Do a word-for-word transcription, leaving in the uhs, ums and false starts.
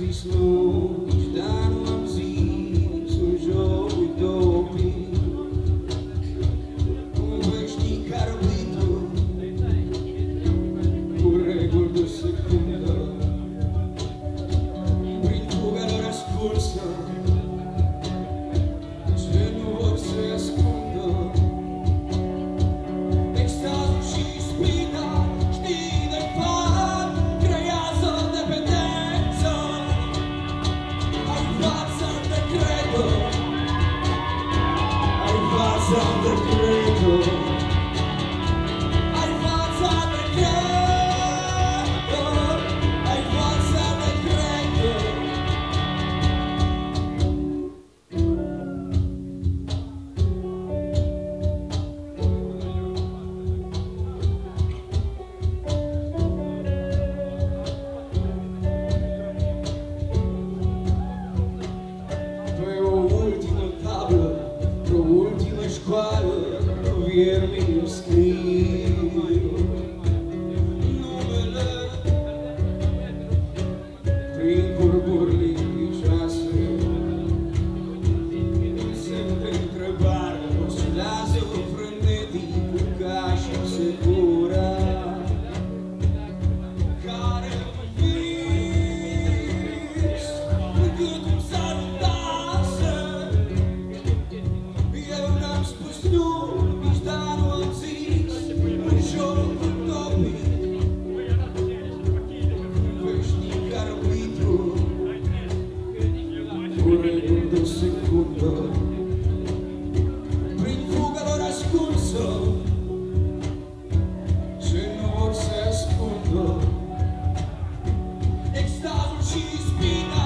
zis nu, nici dar nu am zis un joc utopic, un veșnic arbitru cu reguli de secundă, prin fuga lor ascunsă ce nu vor să ascundă. Extazul și ispita, știi de fapt, creează dependență. Ai fața de credo, ai fața de credo, ai fața de credo, ai fața de credo. Pe o ultimă tablă, pe o ultimă școală, viermi îmi scriu numele prin curburi limpicioase. Un semn de întrebare oscilează frenetic ca și secura, care mă vis încât îmi salutase. Eu n-am spus nu, nici da nu am zis un joc utopic, un veșnic arbitru cu reguli de secundă, prin fuga lor ascunsă ce nu vor să ascundă. Extazul și ispita